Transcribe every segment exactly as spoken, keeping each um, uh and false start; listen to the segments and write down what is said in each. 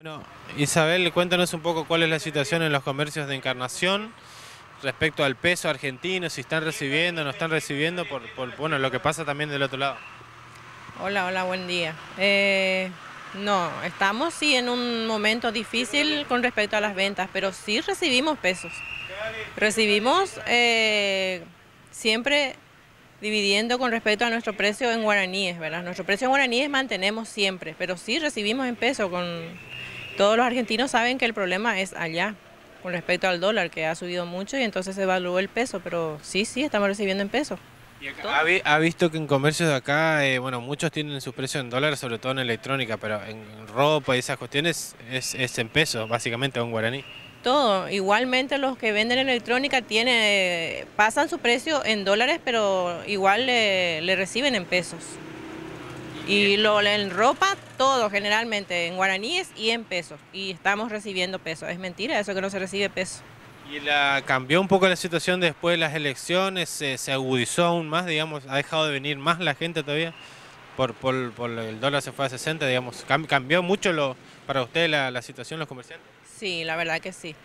Bueno, Isabel, cuéntanos un poco cuál es la situación en los comercios de Encarnación respecto al peso argentino, si están recibiendo, no están recibiendo, por, por, bueno, lo que pasa también del otro lado. Hola, hola, buen día. Eh, no, estamos sí en un momento difícil con respecto a las ventas, pero sí recibimos pesos. Recibimos eh, siempre dividiendo con respecto a nuestro precio en guaraníes, ¿verdad? Nuestro precio en guaraníes mantenemos siempre, pero sí recibimos en pesos. Con... Todos los argentinos saben que el problema es allá, con respecto al dólar, que ha subido mucho y entonces se evaluó el peso, pero sí, sí, estamos recibiendo en pesos. Y acá, ¿ha, vi- ha visto que en comercios de acá, eh, bueno, muchos tienen sus precios en dólares, sobre todo en electrónica, pero en, en ropa y esas cuestiones es, es en pesos, básicamente, o en guaraní? Todo, igualmente los que venden electrónica tiene, pasan su precio en dólares, pero igual le, le reciben en pesos. Y lo en ropa, todo generalmente en guaraníes y en pesos. Y estamos recibiendo pesos. Es mentira eso que no se recibe pesos. ¿Y la, cambió un poco la situación después de las elecciones? ¿Se, se agudizó aún más, digamos? ¿Ha dejado de venir más la gente todavía? Por, por, por el dólar se fue a sesenta, digamos. Cam- ¿Cambió mucho lo, para usted la, la situación, los comerciantes? Sí, la verdad que sí.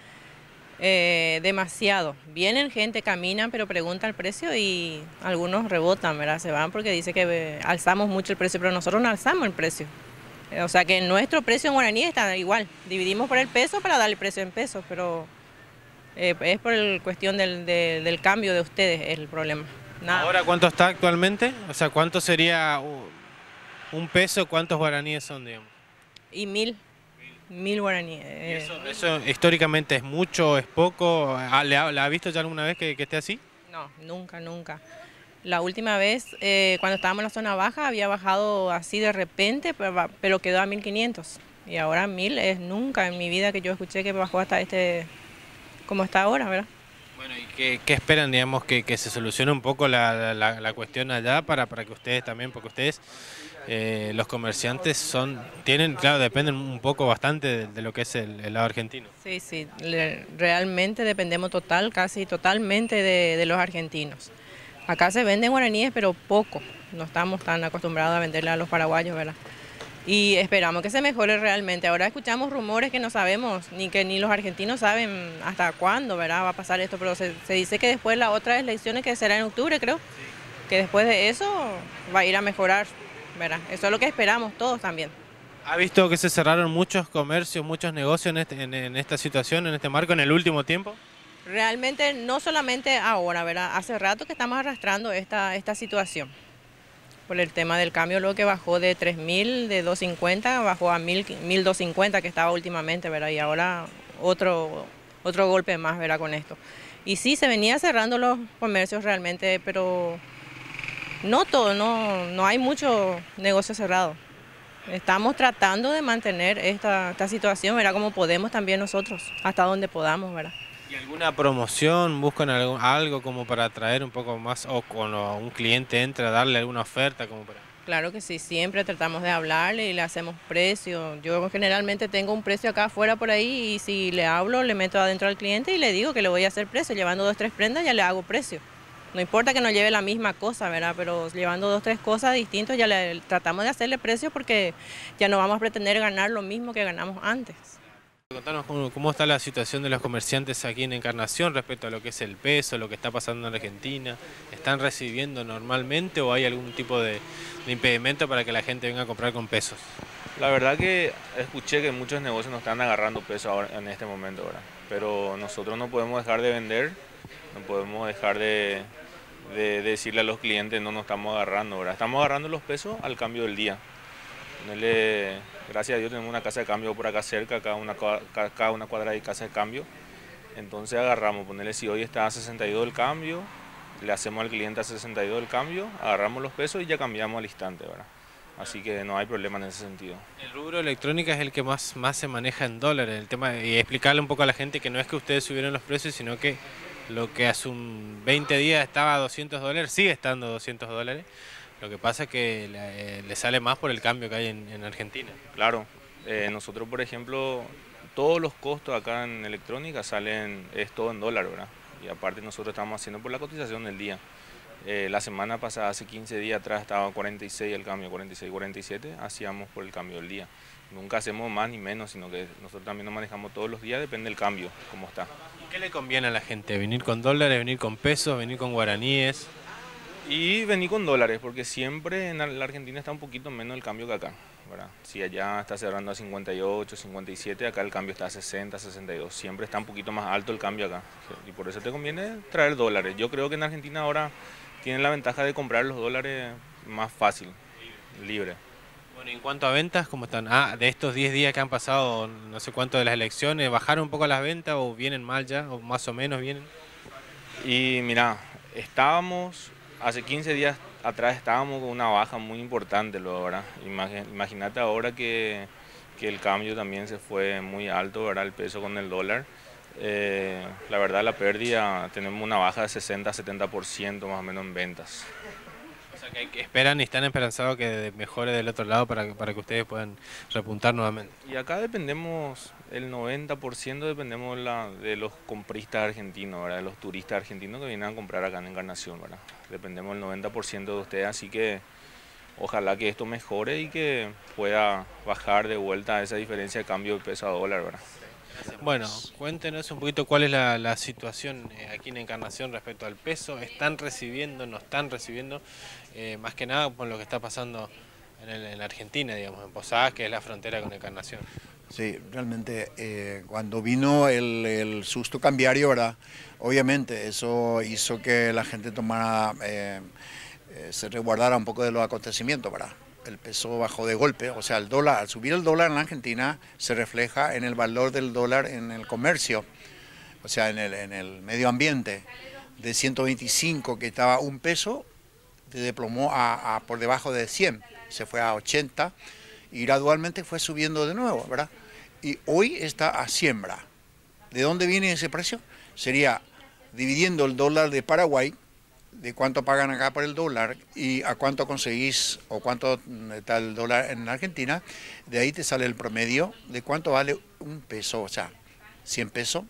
Eh, demasiado. Vienen gente, caminan, pero preguntan el precio y algunos rebotan, ¿verdad? Se van porque dice que eh, alzamos mucho el precio, pero nosotros no alzamos el precio. Eh, O sea que nuestro precio en guaraní está igual. Dividimos por el peso para darle precio en pesos, pero eh, es por el cuestión del, de- del cambio de ustedes el problema. Nada más. ¿Ahora cuánto está actualmente? O sea, ¿cuánto sería u- un peso? ¿Cuántos guaraníes son, digamos? Y mil, mil guaraníes. ¿Y eh, eso, eso históricamente es mucho, es poco? ¿Ha- ¿Le ha, la ha visto ya alguna vez que, que esté así? no, nunca, nunca. La última vez, eh, cuando estábamos en la zona baja, había bajado así de repente, pero, va- pero quedó a mil quinientos. Y ahora mil es nunca en mi vida que yo escuché que bajó hasta este, como está ahora, ¿verdad? Bueno, ¿y qué, qué esperan, digamos, que, que se solucione un poco la, la- la cuestión allá para, para que ustedes también, porque ustedes, eh, los comerciantes, son, tienen, claro, dependen un poco bastante de, de lo que es el, el lado argentino. Sí, sí, le- realmente dependemos total, casi totalmente de, de los argentinos. Acá se venden guaraníes, pero poco. No estamos tan acostumbrados a venderle a los paraguayos, ¿verdad? Y esperamos que se mejore realmente. Ahora escuchamos rumores que no sabemos, ni que ni los argentinos saben hasta cuándo, ¿verdad? Va a pasar esto, pero se, se dice que después la otra elecciones que será en octubre, creo, que después de eso va a ir a mejorar, ¿verdad? Eso es lo que esperamos todos también. ¿Ha visto que se cerraron muchos comercios, muchos negocios en, este- en- en esta situación, en este marco, en el último tiempo? Realmente no solamente ahora, ¿verdad? Hace rato que estamos arrastrando esta, esta situación por el tema del cambio, luego que bajó de tres mil, de doscientos cincuenta, bajó a mil, mil doscientos cincuenta que estaba últimamente, ¿verdad? Y ahora otro, otro golpe más, ¿verdad? Con esto. Y sí, se venía cerrando los comercios realmente, pero no todo, no, no hay mucho negocio cerrado. Estamos tratando de mantener esta, esta situación, ¿verdad? Como podemos también nosotros, hasta donde podamos, ¿verdad? ¿Y alguna promoción? ¿Buscan algo, algo como para atraer un poco más o cuando un cliente entra, darle alguna oferta como para... Claro que sí, siempre tratamos de hablarle y le hacemos precio. Yo generalmente tengo un precio acá afuera por ahí y si le hablo, le meto adentro al cliente y le digo que le voy a hacer precio. Llevando dos, tres prendas ya le hago precio. No importa que no lleve la misma cosa, ¿verdad? Pero llevando dos, tres cosas distintas ya le tratamos de hacerle precio porque ya no vamos a pretender ganar lo mismo que ganamos antes. Contanos cómo, cómo está la situación de los comerciantes aquí en Encarnación respecto a lo que es el peso, lo que está pasando en Argentina. ¿Están recibiendo normalmente o hay algún tipo de, de impedimento para que la gente venga a comprar con pesos? La verdad que escuché que muchos negocios no están agarrando peso ahora, en este momento, ¿verdad? Pero nosotros no podemos dejar de vender, no podemos dejar de, de decirle a los clientes no nos estamos agarrando, ¿verdad? Estamos agarrando los pesos al cambio del día. Ponerle- gracias a Dios tenemos una casa de cambio por acá cerca, cada una, cua- ca- cada una cuadra de casa de cambio. Entonces agarramos, ponerle si hoy está a sesenta y dos el cambio, le hacemos al cliente a sesenta y dos el cambio, agarramos los pesos y ya cambiamos al instante, ¿verdad? Así que no hay problema en ese sentido. El rubro electrónica es el que más, más se maneja en dólares. El tema, y explicarle un poco a la gente que no es que ustedes subieron los precios, sino que lo que hace un veinte días estaba a doscientos dólares, sigue estando a doscientos dólares. Lo que pasa es que le, le sale más por el cambio que hay en, en Argentina. Claro, eh, nosotros por ejemplo, todos los costos acá en electrónica salen, es todo en dólar, ¿verdad? Y aparte nosotros estamos haciendo por la cotización del día. Eh, la semana pasada, hace quince días atrás, estaba cuarenta y seis el cambio, cuarenta y seis, cuarenta y siete, hacíamos por el cambio del día. Nunca hacemos más ni menos, sino que nosotros también nos manejamos todos los días, depende del cambio, cómo está. ¿Y qué le conviene a la gente? ¿Venir con dólares, venir con pesos, venir con guaraníes? Y venir con dólares, porque siempre en la Argentina está un poquito menos el cambio que acá, ¿verdad? Si allá está cerrando a cincuenta y ocho, cincuenta y siete, acá el cambio está a sesenta, sesenta y dos. Siempre está un poquito más alto el cambio acá. Y por eso te conviene traer dólares. Yo creo que en Argentina ahora tienen la ventaja de comprar los dólares más fácil, libre. Bueno, y en cuanto a ventas, ¿cómo están? Ah, de estos diez días que han pasado, no sé cuánto de las elecciones, ¿bajaron un poco las ventas o vienen mal ya? ¿O más o menos vienen? Y mira, estábamos, hace quince días atrás estábamos con una baja muy importante, luego, ¿verdad? Imagínate ahora que, que el cambio también se fue muy alto, ¿verdad? El peso con el dólar. Eh, la verdad la pérdida, tenemos una baja de sesenta a setenta por ciento más o menos en ventas. O sea, que esperan y están esperanzados que mejore del otro lado para que, para que ustedes puedan repuntar nuevamente. Y acá dependemos, el noventa por ciento dependemos la, de los compristas argentinos, ¿verdad? De los turistas argentinos que vienen a comprar acá en Encarnación, ¿verdad? Dependemos del noventa por ciento de ustedes, así que ojalá que esto mejore y que pueda bajar de vuelta esa diferencia de cambio de peso a dólar, ¿verdad? Bueno, cuéntenos un poquito cuál es la, la situación aquí en Encarnación respecto al peso. ¿Están recibiendo, no están recibiendo? Eh, más que nada por lo que está pasando en, el, en la Argentina, digamos, en Posadas, que es la frontera con Encarnación. Sí, realmente eh, cuando vino el, el susto cambiario, ¿verdad? Obviamente eso hizo que la gente tomara, eh, eh, se resguardara un poco de los acontecimientos, ¿verdad? El peso bajó de golpe, o sea, el dólar, al subir el dólar en la Argentina se refleja en el valor del dólar en el comercio, o sea, en el, en el medio ambiente. De ciento veinticinco que estaba un peso, se desplomó a, a por debajo de cien, se fue a ochenta y gradualmente fue subiendo de nuevo, ¿verdad? Y hoy está a cien, ¿verdad? ¿De dónde viene ese precio? Sería dividiendo el dólar de Paraguay, de cuánto pagan acá por el dólar y a cuánto conseguís o cuánto está el dólar en Argentina, de ahí te sale el promedio de cuánto vale un peso, o sea, cien pesos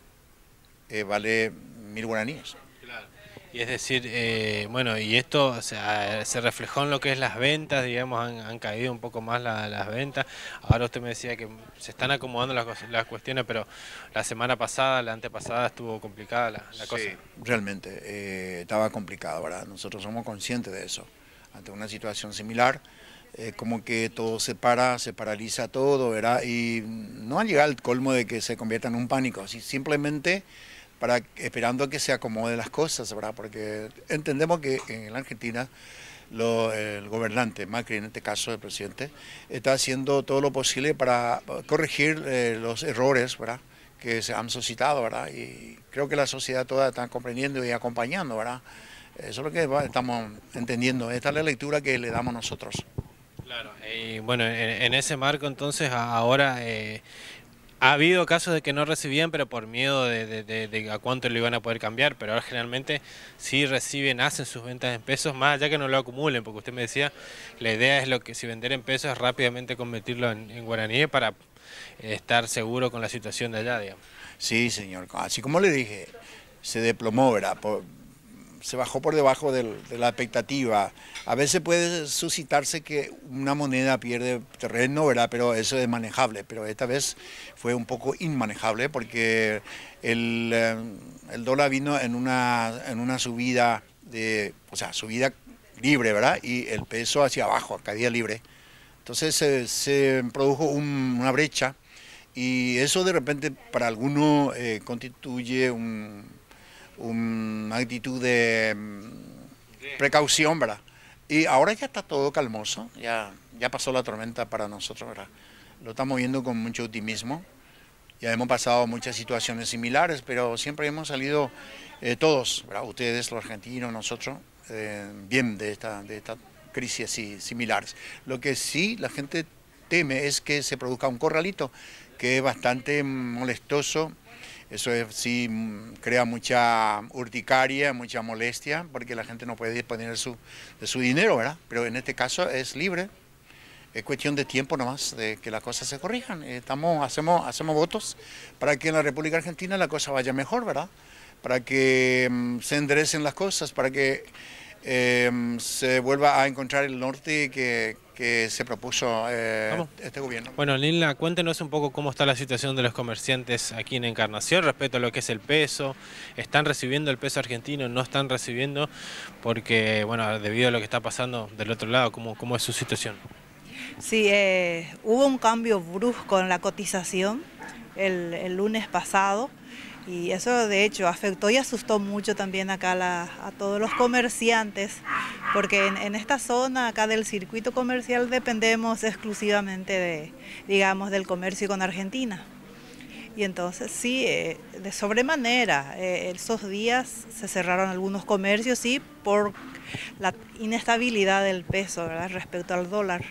eh, vale mil guaraníes. Claro. Y es decir, eh, bueno, y esto, o sea, se reflejó en lo que es las ventas, digamos, han, han caído un poco más la, las ventas. Ahora usted me decía que se están acomodando las, las cuestiones, pero la semana pasada, la antepasada estuvo complicada la, la cosa. Sí, realmente eh, estaba complicado, ¿verdad? Nosotros somos conscientes de eso. Ante una situación similar, eh, como que todo se para, se paraliza todo, ¿verdad? Y no ha llegado al colmo de que se convierta en un pánico, así simplemente para esperando que se acomoden las cosas, ¿verdad? Porque entendemos que en la Argentina lo, el gobernante, Macri en este caso el presidente, está haciendo todo lo posible para corregir eh, los errores, ¿verdad?, que se han suscitado, ¿verdad? Y creo que la sociedad toda está comprendiendo y acompañando, ¿verdad? Eso es lo que estamos entendiendo, esta es la lectura que le damos nosotros. Claro, y bueno, en, en ese marco entonces ahora eh, ha habido casos de que no recibían, pero por miedo de, de, de, de a cuánto lo iban a poder cambiar, pero ahora generalmente sí reciben, hacen sus ventas en pesos, más allá que no lo acumulen, porque usted me decía, la idea es lo que si vender en pesos es rápidamente convertirlo en, en guaraníes para estar seguro con la situación de allá, digamos. Sí, señor, así como le dije, se desplomó, ¿verdad? Por, se bajó por debajo del, de la expectativa. A veces puede suscitarse que una moneda pierde terreno, ¿verdad? Pero eso es manejable, pero esta vez fue un poco inmanejable porque el, el dólar vino en una, en una subida, de, o sea, subida libre, ¿verdad? Y el peso hacia abajo, caída libre. Entonces se, se produjo un, una brecha y eso de repente para algunos eh, constituye un... una actitud de precaución, ¿verdad? Y ahora ya está todo calmoso, ya, ya pasó la tormenta para nosotros, ¿verdad? Lo estamos viendo con mucho optimismo, ya hemos pasado muchas situaciones similares, pero siempre hemos salido eh, todos, ¿verdad? Ustedes, los argentinos, nosotros, eh, bien de esta, de esta crisis así, similares. Lo que sí la gente teme es que se produzca un corralito, que es bastante molestoso. Eso es, sí crea mucha urticaria, mucha molestia, porque la gente no puede disponer de su, de su dinero, ¿verdad? Pero en este caso es libre, es cuestión de tiempo nomás, de que las cosas se corrijan. Estamos, hacemos, hacemos votos para que en la República Argentina la cosa vaya mejor, ¿verdad? Para que um, se enderecen las cosas, para que eh, se vuelva a encontrar el norte que, que se propuso eh, este gobierno. Bueno, Lila, cuéntenos un poco cómo está la situación de los comerciantes aquí en Encarnación respecto a lo que es el peso. ¿Están recibiendo el peso argentino? ¿No están recibiendo? Porque, bueno, debido a lo que está pasando del otro lado, ¿cómo, cómo es su situación? Sí, eh, hubo un cambio brusco en la cotización el, el lunes pasado. Y eso de hecho afectó y asustó mucho también acá la, a todos los comerciantes, porque en, en esta zona acá del circuito comercial dependemos exclusivamente de, digamos, del comercio con Argentina. Y entonces sí, eh, de sobremanera, eh, esos días se cerraron algunos comercios, sí, por la inestabilidad del peso, ¿verdad?, respecto al dólar.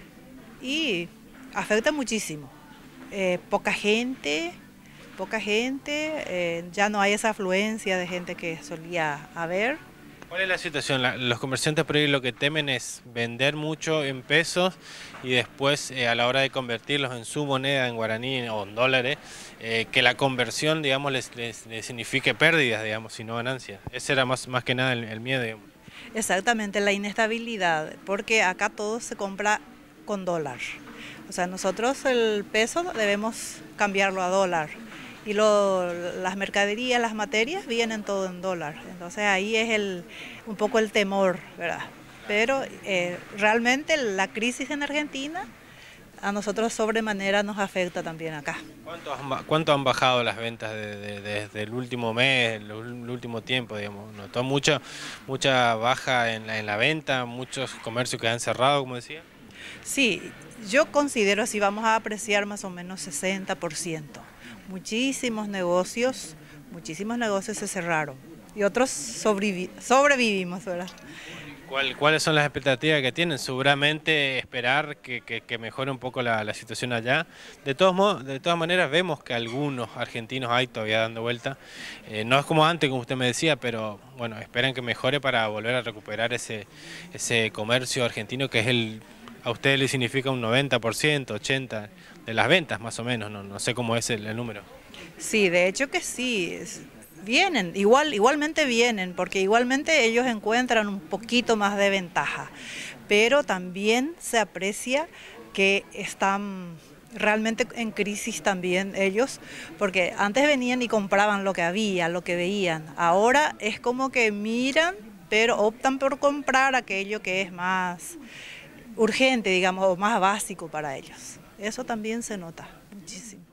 Y afecta muchísimo. Eh, poca gente... poca gente, eh, ya no hay esa afluencia de gente que solía haber. ¿Cuál es la situación? La, los comerciantes por ahí lo que temen es vender mucho en pesos y después eh, a la hora de convertirlos en su moneda, en guaraní o en dólares, eh, que la conversión, digamos, les, les, les signifique pérdidas, digamos, y no ganancias. Ese era más, más que nada el, el miedo, digamos. Exactamente, la inestabilidad, porque acá todo se compra con dólar. O sea, nosotros el peso debemos cambiarlo a dólar. Y lo, las mercaderías, las materias vienen todo en dólar. Entonces ahí es el, un poco el temor, ¿verdad? Pero eh, realmente la crisis en Argentina a nosotros sobremanera nos afecta también acá. ¿Cuánto han, cuánto han bajado las ventas de, de, de, desde el último mes, el, el último tiempo, digamos? ¿Notó mucha, mucha baja en la, en la venta, muchos comercios que han cerrado, como decía? Sí, yo considero así, vamos a apreciar más o menos sesenta por ciento. Muchísimos negocios, muchísimos negocios se cerraron y otros sobrevivi sobrevivimos, ¿verdad? ¿Cuál, ¿Cuáles son las expectativas que tienen? Seguramente esperar que, que, que mejore un poco la, la situación allá. De todos modos, de todas maneras vemos que algunos argentinos hay todavía dando vuelta. Eh, no es como antes, como usted me decía, pero bueno, esperan que mejore para volver a recuperar ese, ese comercio argentino que es el... A ustedes les significa un noventa por ciento, ochenta por ciento de las ventas más o menos, no, no sé cómo es el, el número. Sí, de hecho que sí, vienen, igual, igualmente vienen, porque igualmente ellos encuentran un poquito más de ventaja, pero también se aprecia que están realmente en crisis también ellos, porque antes venían y compraban lo que había, lo que veían, ahora es como que miran, pero optan por comprar aquello que es más urgente, digamos, o más básico para ellos. Eso también se nota muchísimo.